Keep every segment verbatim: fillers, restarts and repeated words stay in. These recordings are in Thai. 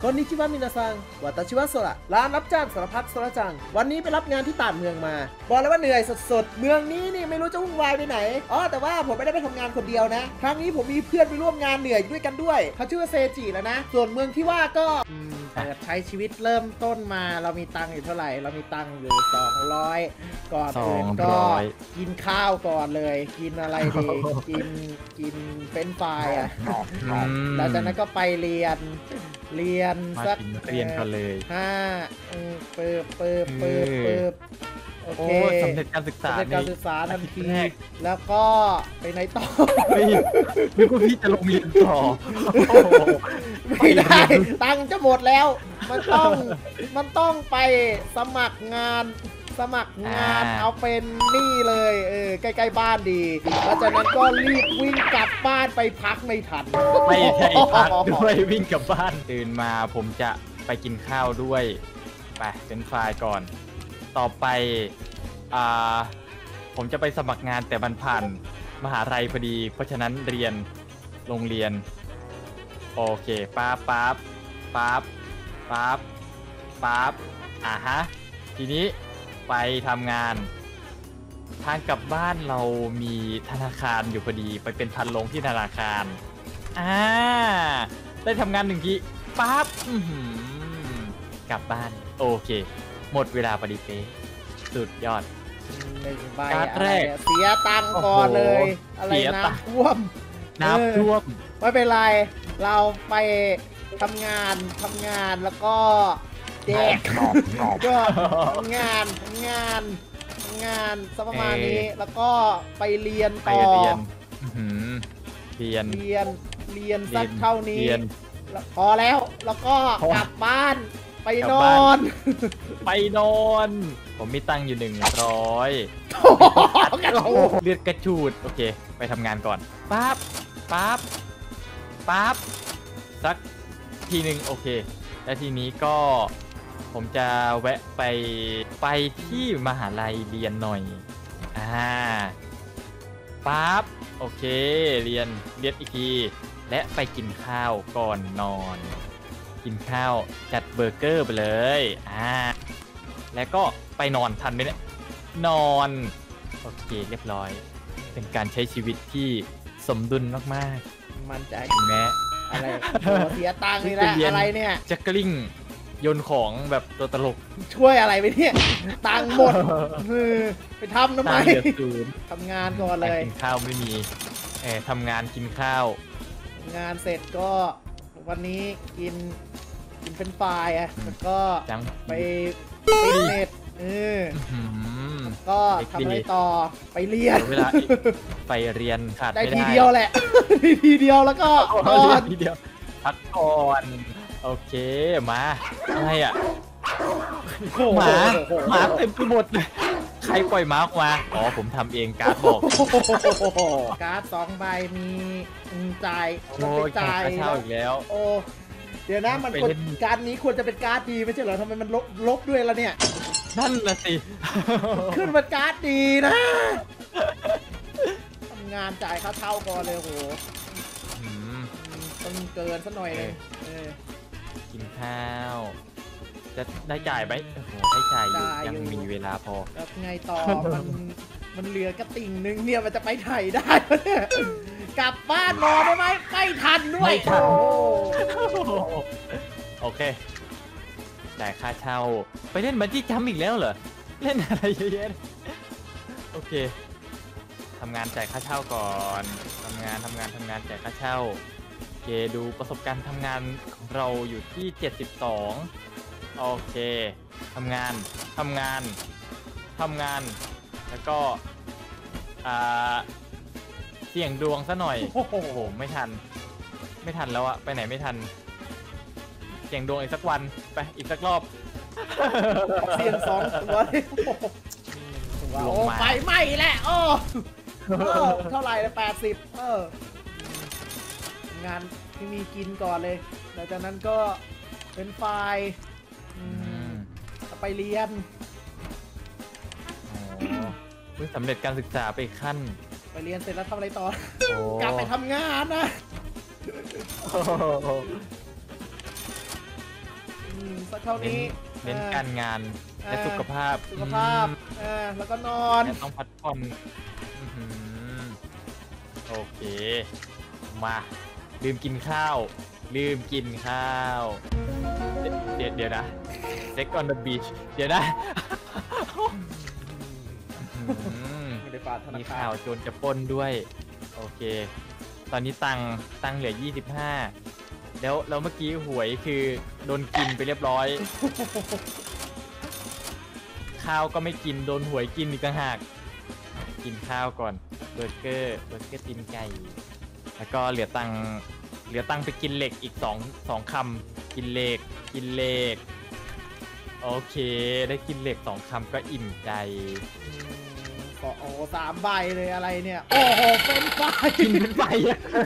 คนนิชิวะมินาซังวัตชิวะโซระร้านรับจ้างสารพัดโซระจังวันนี้ไปรับงานที่ต่างเมืองมาบอกเลยว่าเหนื่อยสุดๆเมืองนี้นี่ไม่รู้จะวุ่นวายไปไหนอ๋อแต่ว่าผมไม่ได้ไปทำงานคนเดียวนะครั้งนี้ผมมีเพื่อนไปร่วมงานเหนื่อยด้วยกันด้วยเขาชื่อว่าเซจิแล้วนะส่วนเมืองที่ว่าก็เปิดใช้ชีวิตเริ่มต้นมาเรามีตังค์อยู่เท่าไหร่เรามีตังค์อยู่สองร้อยก่อนอื่นก็กินข้าวก่อนเลยกินอะไรดีกินกินเฟรนช์ฟรายอ่ะแล้วจากนั้นก็ไปเรียนเรียนสักเรียนกันเลยห้าเปิบเปิบเปิบเปิบโอเคสำเร็จการศึกษาสำเร็จการศึกษาทันทีแล้วก็ไปไหนต่อไม่ก็พี่จะลงเรียนต่อไม่ได้ตังค์จะหมดแล้วมันต้องมันต้องไปสมัครงานสมัครงานเอาเป็นนี่เลยเออใกล้ๆบ้านดีแล้วจากนั้นก็รีบวิ่งกลับบ้านไปพักไม่ทันไม่ใช่พักด้วยวิ่งกลับบ้านตื่นมาผมจะไปกินข้าวด้วยไปเป็นไฟล์ก่อนต่อไปอ่าผมจะไปสมัครงานแต่มันผ่านมหาลัยพอดีเพราะฉะนั้นเรียนโรงเรียนโอเคป๊าบป๊าบป๊าบป๊าบป๊าบอ่ะฮะทีนี้ไปทำงานทางกลับบ้านเรามีธนาคารอยู่พอดีไปเป็นพันลงที่ธนาคารอ่าได้ทำงานหนึ่งทีปั๊บกลับบ้านโอเคหมดเวลาพอดีเป๊ะสุดยอดหนึ่งใบแรกเสียตังค์ก่อนเลยอะไรน้ำท่วมน้ำท่วมไม่เป็นไรเราไปทำงานทำงานแล้วก็เด็กก็ทำงานทำงานทำงานสักประมาณนี้แล้วก็ไปเรียนต่อเรียนเรียนเรียนสักเท่านี้พอแล้วแล้วก็กลับบ้านไปนอนไปนอนผมมีตังค์อยู่หนึ่งร้อยเลือดกระจูดโอเคไปทำงานก่อนปั๊บปั๊บปั๊บสักทีหนึ่งโอเคและทีนี้ก็ผมจะแวะไปไปที่มหาลัยเรียนหน่อยอ่าปั๊บโอเคเรียนเรียนอีกทีและไปกินข้าวก่อนนอนกินข้าวจัดเบอร์เกอร์ไปเลยอ่าแล้วก็ไปนอนทันไหมเนี่ยนอนโอเคเรียบร้อยเป็นการใช้ชีวิตที่สมดุลมากๆมันใจแม้อะไรเสียตังค์นี่แหละอะไรเนี่ยจะกลิ้งโยนของแบบตัวตลกช่วยอะไรไปเนี่ยตังค์หมดไปทำทำไมทำงานก่อนเลยกินข้าวไม่มีเออทำงานกินข้าวงานเสร็จก็วันนี้กินกินเป็นไฟล์อ่ะแล้วก็ไปฟิตเนสเออก็ทำอะไรต่อไปเรียนเวลาไปเรียนขาดได้ทีเดียวแหละทีเดียวแล้วก็ทีเดียวพักก่อนโอเคมาอะไรอ่ะหมาหมาเต็มไปหมดเลยใครปล่อยหมาออกมาอ๋อผมทำเองการ์ดบอกการ์ดสองใบมีจ่ายโอ้ยจ่ายเช่าอีกแล้วโอ้เดี๋ยวนะมันการ์ดนี้ควรจะเป็นการ์ดดีไม่ใช่เหรอทำไมมันลบลบด้วยล่ะเนี่ยนั่นน่ะสิขึ้นเป็นการ์ดดีนะทำงานจ่ายค่าเช่าก่อนเลยโหต้องเกินสักหน่อยเลยกินข้าวจะได้จ่ายไหมโอ้โหได้จ่ายอยู่ยังมีเวลาพอแล้วไงต่อมันมันเหลือกระติ่งนึงเนี่ยมันจะไปไถ่ได้เนี่ยกลับบ้านนอนได้ไหมไม่ทันด้วยโอเคจ่ายค่าเช่าไปเล่นบันจี้จัมป์อีกแล้วเหรอเล่นอะไรเยอะแยะโอเคทำงานจ่ายค่าเช่าก่อนทำงานทำงานทำงานจ่ายค่าเช่าโอเคดูประสบการณ์ทำงานของเราอยู่ที่เจ็ดสิบสองโอเคทำงานทำงานทำงานแล้วก็อ่าเสี่ยงดวงซะหน่อยโอ้โหไม่ทันไม่ทันแล้วอะไปไหนไม่ทันเสี่ยงดวงอีกสักวันไปอีกสักรอบเสี่ยงสองตัวโอ้ไฟไหม้แหละโอ้เท่าไหร่ละแปดสิบเอองานที่มีกินก่อนเลยหลังจากนั้นก็เป็นไฟล์ไปเรียนเพิ่งสำเร็จการศึกษาไปขั้นไปเรียนเสร็จแล้วทำอะไรต่อกลับไปทำงานนะมสักเท่านี้เน้นการงานและอ่าสุขภาพสุขภาพอืมอ่าแล้วก็นอนและต้องพักผ่อนอื้อหือโอเค มาลืมกินข้าว ลืมกินข้าว เดี๋ยวเดี๋ยวนะ Sex on the beach เดี๋ยวนะอื้อหือไม่ได้ฝากธนามีคาข่าร วโจรจะปล้นด้วย โอเค ตอนนี้ตังค์ตังค์เหลือ ยี่สิบห้า แล้วแล้วเมื่อกี้หวยคือโดนกินไปเรียบร้อย ข้าวก็ไม่กินโดนหวยกินอีกต่างหาก กินข้าวก่อนเบอร์เกอร์เบอร์เกอร์ตีนไก่แล้วก็เหลือตังค์เหลือตังค์ไปกินเหล็กอีกสองสองคำกินเหล็กกินเหล็กโอเค ได้กินเหล็กสองคำก็อิ่มใจอืมก็โอ้สามใบเลยอะไรเนี่ย โอ้โหเป็นไฟกินเป็นไฟอะ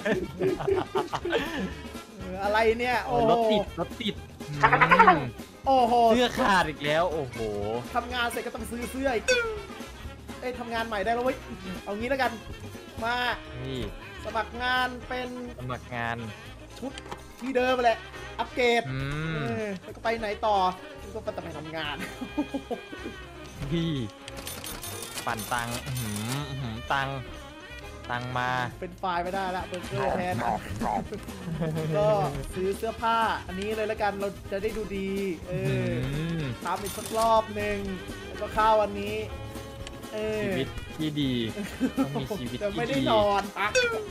เอออะไรเนี่ยโอ้รโหถติดรถติดอืมโอ้โหเสื้อขาดอีกแล้วโอ้โหทำงานเสร็จก็ต้องซื้อเสื้ออีกเอ้ยทำงานใหม่ได้แล้วเว้ยเอางี้แล้วกัน มานี่สมัครงานเป็นสมัครงานชุดที่เดิมไปแหละ อัปเกรดอืเอมอแล้วก็ไปไหนต่อก็ไปทำงานพี่ปั่นตังค์อื้อหืออื้อหือตังค์ตังค์มาเป็นไฟล์ไม่ได้ละเบอร์เกอร์แทน ก็ซื้อเสื้อผ้า อันนี้เลยแล้วกันเราจะได้ดูดี เออือมทำอีกสักรอบหนึ่งแล้วก็เข้าวันนี้ เออชีวิตที่ดีต้องมีชีวิตจะไม่ที่ได้ดีนอนพัก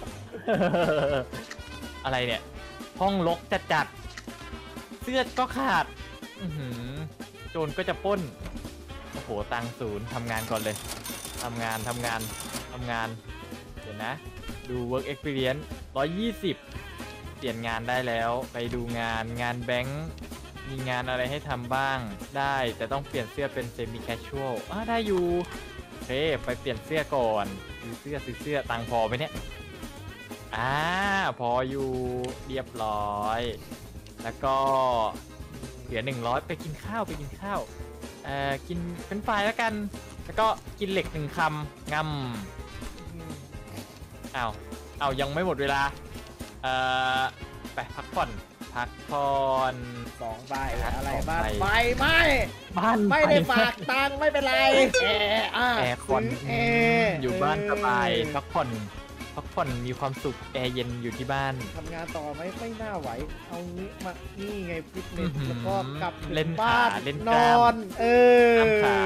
อะไรเนี่ย ห้องรกจัดจัดๆเสื้อก็ขาด อื้อหือโจรก็จะปล้น โอ้โห ตังค์ศูนย์ทำงานก่อนเลย ทำงานทำงานทำงาน เดี๋ยวนะ ดู work experience หนึ่งร้อยยี่สิบ เปลี่ยนงานได้แล้ว ไปดูงานงานแบงค์มีงานอะไรให้ทำบ้างได้ แต่ต้องเปลี่ยนเสื้อเป็น semi casual อ่าได้อยู่โอเคไปเปลี่ยนเสื้อก่อนซื้อเสื้อซื้อเสื้อตังค์พอไหมเนี่ยอ่าพออยู่เรียบร้อย แล้วก็เหลือหนึ่งร้อยไปกินข้าวไปกินข้าวเอ่อกินเป็นไฟรายแล้วกัน แล้วก็กินเหล็กหนึ่งคำงำอ้าวอ้าวยังไม่หมดเวลาเอ่อไปพักผ่อนพักผ่อนสองใบอะไรสองบ้างใบใบไม่บ้านไม่ได้ฝากตังค์ไม่เป็นไรแอร์อ่ะแอร์คอนซื้แอร์อยู่บ้านสบายเออพักผ่อนพักผ่อนมีความสุขแอร์เย็นอยู่ที่บ้านทำงานต่อไหมไม่น่าไหว เอางี้มานี่ไงฟิตเนอื้สอหือแล้วก็กลับถึเล่นงบ้านขาเล่นนกล้ามอน เออกล้ามขา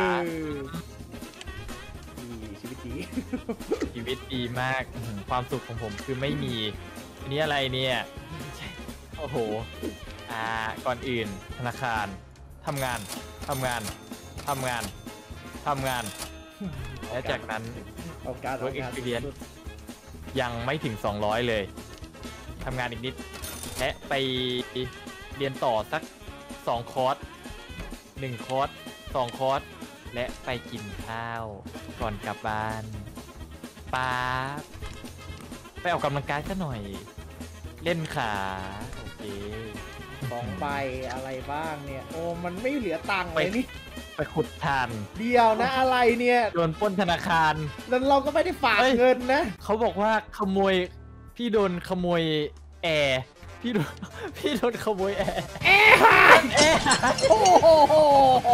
ดีชีวิตดีชีวิตดีมากอื้อหือความสุขของผมคือไม่มีอันนี้อะไรเนี่ยโอ้โหอ่าก่อนอื่นธนาคารทำงานทำงานทำงานทำงาน และจากนั้นเอาการ work เอางาน experience สุดยังไม่ถึง สองร้อย เลยทำงานอีกนิด และไปเรียนต่อสัก สอง คอร์ส หนึ่ง คอร์ส สอง คอร์ส และไปกินข้าวก่อนกลับบ้านป๊าบไปออกกำลังกายซะหน่อย เล่นขา โอเคสองใบอะไรบ้างเนี่ย โอ้มันไม่เหลือตังค์เลไปยนี่ไปขุดทานเดียวนะอะไรเนี่ยโดนปล้นธนาคารแล้วเราก็ไม่ได้ฝากเฮ้ยเงินนะเขาบอกว่าขโมย พี่โดนขโมยแอร์ พี่โดน พี่โดนขโมยแอร์แอร์หายแอร์โอ้โห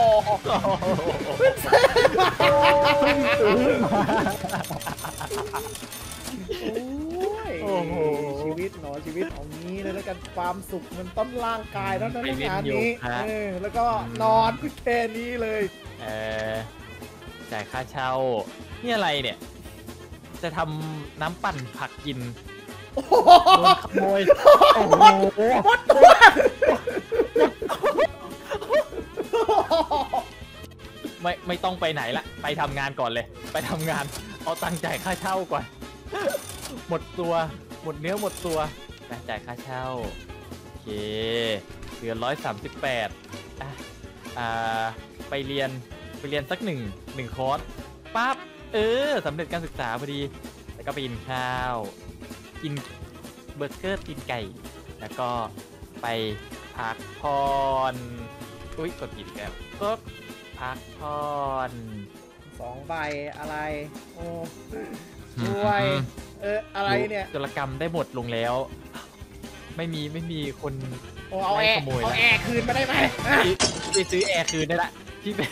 โอ้ยชีวิตหนอชีวิตของนี้เลยแล้วกันความสุขมันต้นร่างกายแล้วนะไปเล่นงานโยนี้คะเออแล้วก็นอนก็แค่นี้เลยเออจ่ายค่าเช่า นี่อะไรเนี่ย จะทำน้ำปั่นผักกินโอ้โหโดนขโมย โอ้โหหมดตัวไม่ไม่ต้องไปไหนละ ไปทำงานก่อนเลย ไปทำงาน เอาตังค์จ่ายค่าเช่าก่อน หมดตัว หมดเนื้อหมดตัวนะจ่ายค่าเช่า โอเคเหลือร้อยสามสิบแปดอ่ะอ่า ไปเรียน ไปเรียนสักหนึ่ง หนึ่งคอร์ส ปั๊บ เออสำเร็จการศึกษาพอดี แล้วก็ไปกินข้าว กินเบอร์เกอร์ตีนไก่ แล้วก็ไปพักผ่อนอุ้ยกดผิดแล้วก็พักผ่อนสองใบอะไรโอ้ด้วย เอออะไรเนี่ยจุลกรรมได้หมดลงแล้ว ไม่มีไม่มีคนอ้เอาแอร์ขโมยเอาละแอร์คืนมาได้ไหมไปซื้อแอร์คืนได้ละพี่ไป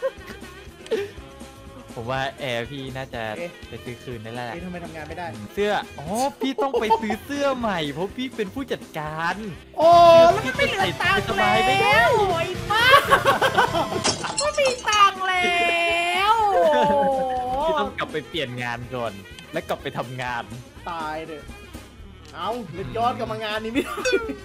ผมว่าแอร์พี่น่าจะไปซื้อคืนได้แล้วแหละเอ๊ะทำไมทำงานไม่ได้เสื้ออ๋อพี่ต้องไปซื้อเสื้อใหม่เพราะพี่เป็นผู้จัดการโอ้แล้วมันไม่เหลือตังค์สบายไม่ได้แล้วโอ้ยป้าก็มีตังค์แล้วพี่ต้องกลับไปเปลี่ยนงานก่อน แล้วกลับไปทำงานตายเด้อเอาเล่นย้อนกลับมางานนี้ไม่ได้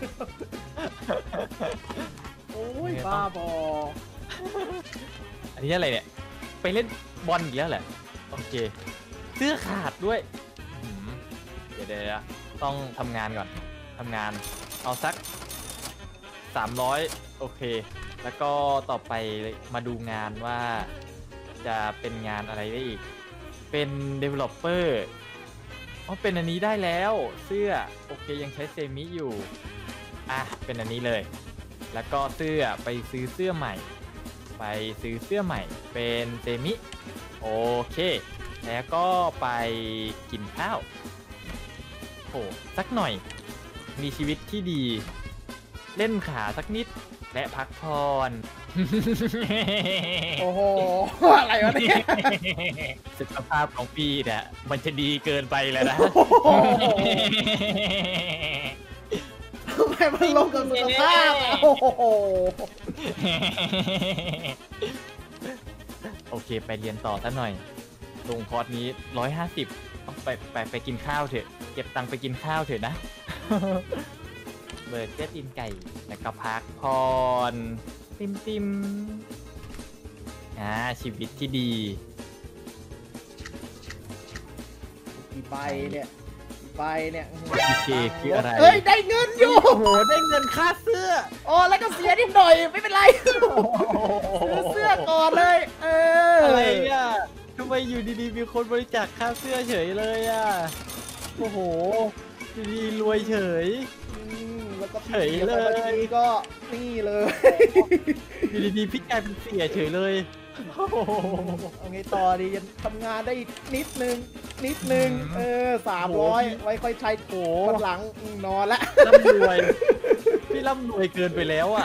โอ้ยบ้าบออันนี้อะไรเนี่ย ไปเล่นบอลอีกแล้วเหรอโอเค เสื้อขาดด้วยอืมเดี๋ยวเดี๋ยวต้องทำงานก่อนทำงาน เอาสักสามร้อยโอเค แล้วก็ต่อไปมาดูงานว่าจะเป็นงานอะไรได้อีก เป็น developer อ๋อเป็นอันนี้ได้แล้วเสื้อโอเคยังใช้เซมิอยู่อ่ะเป็นอันนี้เลย แล้วก็เสื้อไปซื้อเสื้อใหม่ ไปซื้อเสื้อใหม่เป็นเซมิโอเค แล้วก็ไปกินข้าวโหสักหน่อยมีชีวิตที่ดี เล่นขาสักนิดและพักผ่อนโอ้โหอะไรวะเนี่ยสุขภาพของพี่เนี่ยมันจะดีเกินไปแล้วนะทำไมมันลงกับสุขภาพอะโอ้โหโอเคไปเรียนต่อซะหน่อย ลงคอร์สนี้ร้อยห้าสิบไปไปไปกินข้าวเถอะ เก็บตังค์ไปกินข้าวเถอะนะ เบอร์เกอร์ตีนไก่แล้วก็พักผ่อนติมติมอ่าชีวิตที่ดีกี่ใบเนี่ยกี่ใบเนี่ยพีเคคืออะไรเฮ้ยได้เงินอยู่โอ้โหได้เงินค่าเสื้อโอ้แล้วก็เสียนิดหน่อยไม่เป็นไรซื้อเสื้อก่อนเลยเอออะไรอ่ะทำไมอยู่ดีๆมีคนบริจาคค่าเสื้อเฉยเลยอ่ะโอ้โหอยู่ดีๆรวยเฉยอืมแล้วก็เฉยเลยทีนี้ก็นี่เลยอยู่ดีๆพี่กลายเป็นเสียเฉยเลยโอ้โหเอาไงต่อดียังทำงานได้อีกนิดนึงนิดนึงอืมเออสามร้อยโอ้โหไว้ค่อยใช้โอ้วันหลังอืมนอนละร่ำรวยพี่ร่ำรวยเกินไปแล้วอ่ะ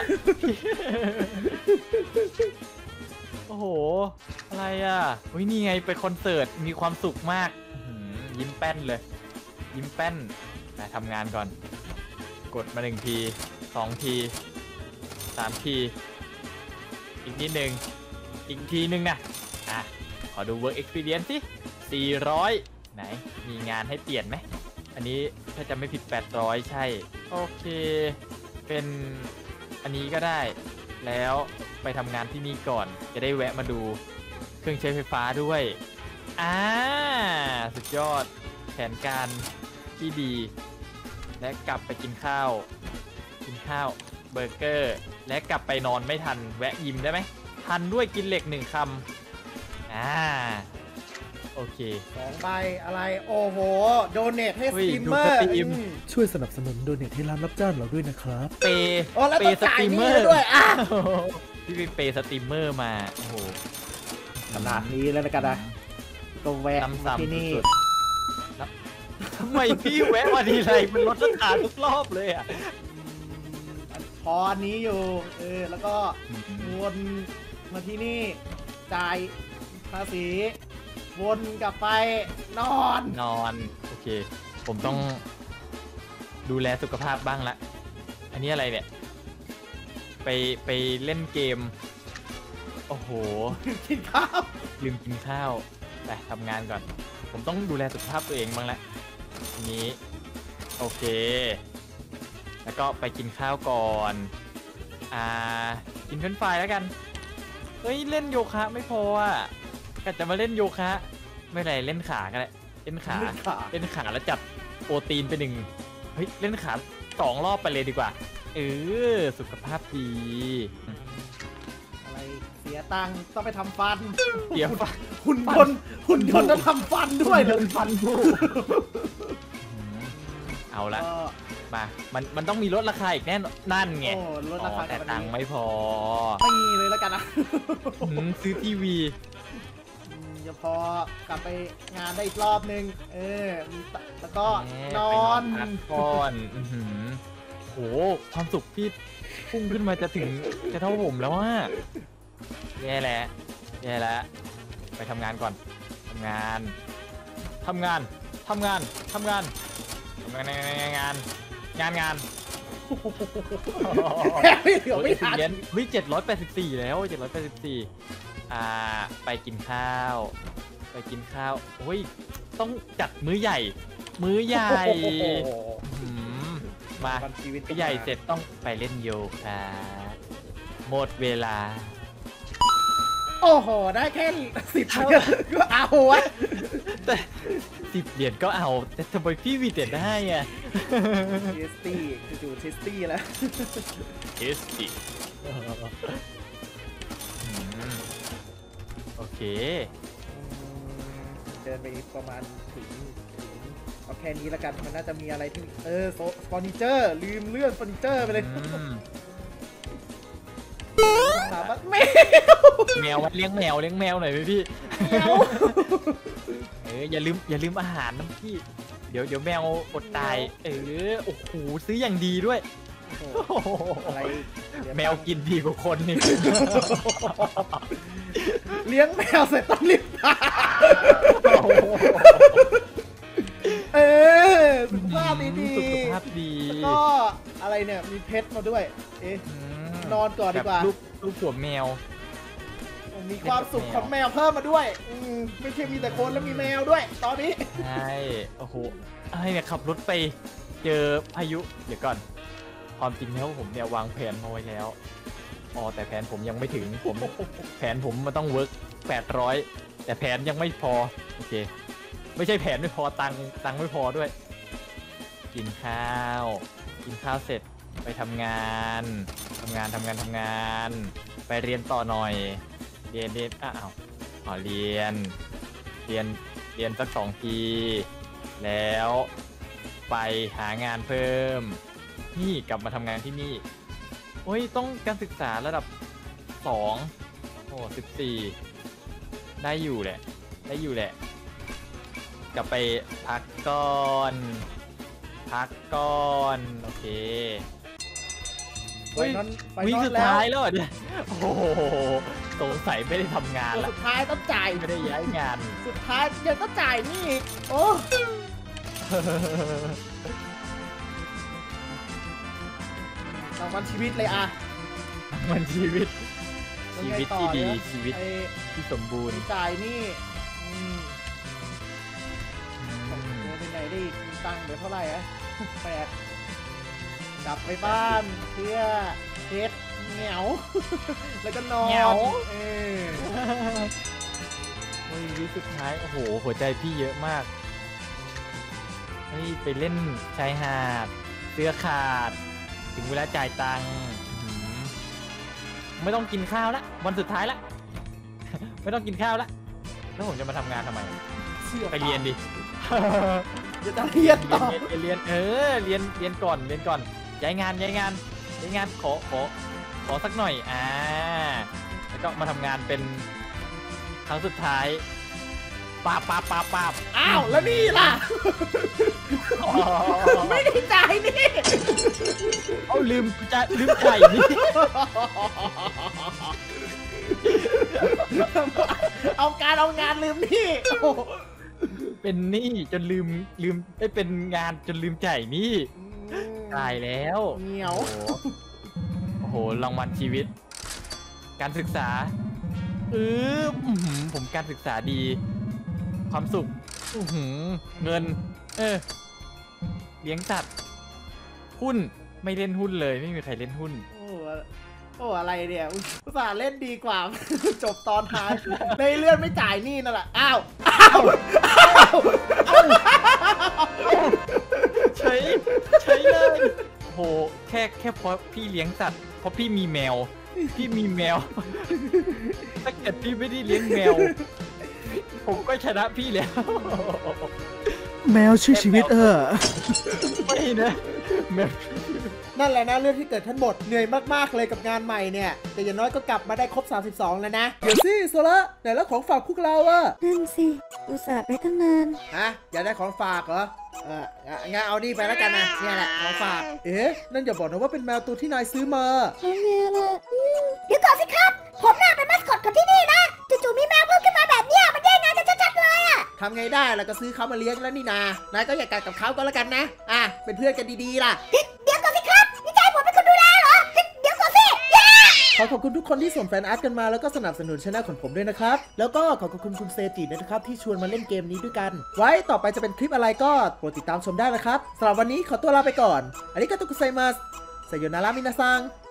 โอ้โหอะไรอ่ะเฮ้ยนี่ไงไปคอนเสิร์ตมีความสุขมากอื้อหือยิ้มแป้นเลย ยิ้มแป้นแต่ทำงานก่อน กดมาหนึ่งทีสองทีสามทีอีกนิดหนึ่งอีกทีหนึ่งนะอ่ะขอดู work experience สิสี่ร้อยไหนมีงานให้เปลี่ยนไหมอันนี้ถ้าจะไม่ผิดแปดร้อยใช่โอเคเป็นอันนี้ก็ได้แล้วไปทำงานที่นี่ก่อนจะได้แวะมาดูเครื่องใช้ไฟฟ้าด้วยอ่าสุดยอดแผนการที่ดีและกลับไปกินข้าวกินข้าวเบอร์เกอร์และกลับไปนอนไม่ทันแวะยิมได้ไหมทันด้วยกินเหล็กหนึ่งคำอ่าโอเคสองใบอะไรโอ้โหโดเนทให้สเฮ้ยตรีมดูเมอสร์ตรีมอืมช่วยสนับสนุนโดเนทให้ร้านรับจ้างเราด้วยนะครับเปย์โอ้แล้วเปต้องย์สจ่ายตรีมหเมนี่อร์ด้วยอ่ะพี่ไปเปย์สตรีมเมอร์มาโอ้โหขนาดนี้แล้วนะกันนะก็แวะน้ำมาซ้ำที่นี่สุดๆแล้วทำไมพี่แวะมาทีไรมันลดราคาทุกรอบเลยอ่ะพออันนี้อยู่เออแล้วก็วนมาที่นี่จ่ายภาษีวนกลับไปนอนนอนโอเค ผมต้องดูแลสุขภาพบ้างละอันนี้อะไรเนี่ยไปไปเล่นเกมโอ้โหกินข้าวลืมกินข้าวไปทำงานก่อน ผมต้องดูแลสุขภาพตัวเองบ้างละทีนี้โอเค แล้วก็ไปกินข้าวก่อนอ่ากินเฟรนช์ฟรายแล้วกันเฮ้ยเล่นโยคะไม่พออ่ะก็จะมาเล่นโยคะไม่เป็นไรเล่นขาก็ได้เล่นขากินขาเล่นขาแล้วจัดโปรตีนไปหนึ่งเฮ้ยเล่นขาสองรอบไปเลยดีกว่าเออสุขภาพดีอะไรเสียตังค์ต้องไปทำฟันเดี๋ยวฟันหุ่นยนต์หุ่นยนต์ต้องทำฟันด้วยเดินฟันกูเอาละก็มา มัน มันต้องมีลดราคาอีกแน่นอนนั่นไงโอ้ลดราคาอ๋อแต่กับตัอังนค์นี้ไม่พอไม่เลยแล้วกันนะหืมซื้อทีวีอืมเดี๋ยวพอกลับไปงานได้อีกรอบนึง เออมีตแล้วก็แหมนไปอนพักผ่อนอื้อหือโหความสุขพี่พุ่งขึ้นมาจะถึงจะเท่าผมแล้วว่าแย่แล้วแย่แล้วไปทำงานก่อนทำงานทำงานทำงานทำงานทำงานงานงานงานไม่เหลือไม่ทันเหรียญวิเจ็ดร้อยแปดสิบสี่แล้วเจ็ดร้อยแปดสิบสี่อ่าไปกินข้าวไปกินข้าวโอ้ยต้องจัดมื้อใหญ่มื้อใหญ่อืมมาชีวิตมื้อใหญ่เสร็จต้องไปเล่นโยคะหมดเวลาโอ้โหได้แค่สิบก็เอาวะแต่สิบเหรียญก็เอาแต่ทำไมพี่วีเด็ดได้อะเทสตี้จู่ๆเทสตี้แล้วเทสตี้โอเคเดินไปประมาณถึงถึงเอาแค่นี้แล้วกันมันน่าจะมีอะไรที่เออเฟอร์นิเจอร์ลืมเรื่องเฟอร์นิเจอร์ไปเลยอืมถามว่าแมวแมวเลี้ยงแมวเลี้ยงแมวหน่อยไหมพี่แมวเอออย่าลืมอย่าลืมอาหารนะพี่ เดี๋ยวเดี๋ยวแมวอดตาย เออโอ้โหซื้ออย่างดีด้วยอะไรแมวกินดีกว่าคนนี่เลี้ยงแมวเสร็จต้องรีบพาเออสุขภาพดีดีสุขภาพดีแล้วก็อะไรเนี่ยมีเพชรมาด้วยเอ๊ะมนอนก่อนดีกว่าแบบรูปรูปหัวแมวมีความสุขของแมวเพิ่มมาด้วยอืมไม่ใช่มีแต่คนแล้วมีแมวด้วย ตอนนี้ใช่โอ้โหอะไรเนี่ยขับรถไปเจอพายุเดี๋ยวก่อนความจริงแล้วผมเนี่ยวางแผนมาไว้แล้วอ๋อแต่แผนผมยังไม่ถึงผม แผนผมมันต้องเวิร์กแปดร้อยแต่แผนยังไม่พอโอเคไม่ใช่แผนไม่พอตังค์ตังค์ไม่พอด้วย กินข้าว กินข้าวเสร็จไปทำงานทำงานทำงานทำงาน ไปเรียนต่อหน่อย เรียนเรียนอ้าวอ๋อเรียน เรียนเรียนสักสองทีแล้วไปหางานเพิ่มนี่กลับมาทำงานที่นี่โอ้ยต้องการศึกษาระดับสองโอ้สิบสี่ได้อยู่แหละ ได้อยู่แหละ กลับไปพักก่อนพักก่อนโอเคไปนอนไปวิ่งนอนสุดแล้วท้ายแล้วเหรอเนี่ยโอ้โหสงสัยไม่ได้ทำงานละสุดท้ายต้องจ่ายไม่ได้ย้ายงานสุดท้ายยังต้องจ่ายนี่อีกโอ้รางวัลชีวิตเลยอะมันชีวิต ชีวิตที่ดียังไงต่อเนี่ยชีวิตไอ้ที่สมบูรณ์จ่ายนี่อืมเงินไปไหนได้อีกมีตังค์เหลือเท่าไหร่อะแปดกลับไปบ้านเพื่อเฮ็ดเหนียว แล้วก็นอนเหงาเออเฮ้ยวิสุดท้ายโอ้โหหัวใจพี่เยอะมากเฮ้ยไปเล่นชายหาดเสื้อขาด ถึงเวลาจ่ายตังค์อื้อหือไม่ต้องกินข้าวละวันสุดท้ายละ ไม่ต้องกินข้าวละแล้วผมจะมาทำงานทำไมเสื้อไปเรียนดิเดี๋ยวจะเรียนต่อเรียนเรียนเรียนเออเรียนเรียนก่อนเรียนก่อนย้ายงานย้ายงานย้ายงานขอขอขอสักหน่อยอ่าแล้วก็มาทำงานเป็นครั้งสุดท้ายปาบปาบปาบปาบอ้าวแล้วนี่ล่ะอ๋อไม่ได้จ่ายนี่เอาลืมจะลืมจ่ายนี่เอาการเอางานลืมนี่โอ้โหเป็นหนี้จนลืมลืมได้เป็นงานจนลืมจ่ายหนี้ตายแล้วเหนียวโอ้โหโอ้โหรางวัลชีวิต การศึกษาเอออื้อหือผมการศึกษาดี ความสุขอื้อหือเงิน เออเลี้ยงสัตว์หุ้นไม่เล่นหุ้นเลยไม่มีใครเล่นหุ้นโอ้โหโอ้อะไรเนี่ยอุตส่าห์เล่นดีกว่า จบตอนท้ายในเลื่อนไม่จ่ายหนี่นั่นแหละอ้าวอ้าวอ้าวอ้าวเฉยเฉยเลยโอ้โหแค่แค่เพราะพี่เลี้ยงสัตว์เพราะพี่มีแมว พี่มีแมว ถ้าเกิดพี่ไม่ได้เลี้ยงแมว ผมก็ชนะพี่แล้วแมวชื่อชีวิตเออไม่นะแมวนั่นแหละนะเรื่องที่เกิดทั้งหมดเหนื่อยมากๆเลยกับงานใหม่เนี่ยแต่อย่างน้อยก็กลับมาได้ครบสามสิบสองแล้วนะเดี๋ยวสิโซล่าไหนแล้วของฝากพวกเราอะนั่นสิ อุตส่าห์ไปตั้งนานฮะอยากได้ของฝากเหรอเอองั้นเอานี่ไปแล้วกันนะเนี่ยแหละของฝากเอ๊ะนั่นอย่าบอกนะว่าเป็นแมวตัวที่นายซื้อมาเดี๋ยวก่อนสิครับ ผมน่าเป็นมัสคอตของที่นี่นะจู่ๆมีแมวเพิ่มขึ้นมาแบบเนี้ยมันแย่งงานกันชัดๆเลยอะทำไงได้เราก็ซื้อเขามาเลี้ยงแล้วนี่นานายก็อย่ากัดกับเขาก็แล้วกันนะอ่ะเป็นเพื่อนกันดีๆล่ะเดี๋ยวก่อนสิครับนี่จะให้ผมเป็นคนดูแลเหรอเดี๋ยวก่อนสิขอขอบคุณทุกคนที่ส่งแฟนอาร์ตกันมาแล้วก็สนับสนุนช่องของผมด้วยนะครับแล้วก็ขอขอบคุณคุณเซจิด้วยนะครับที่ชวนมาเล่นเกมนี้ด้วยกันไว้ต่อไปจะเป็นคลิปอะไรก็โปรดติดตามชมได้นะครับสำหรับวันนี้ขอตัวลาไปก่อนอันนี้ก็ตุกุไซมัสไซโยนารามินาซัง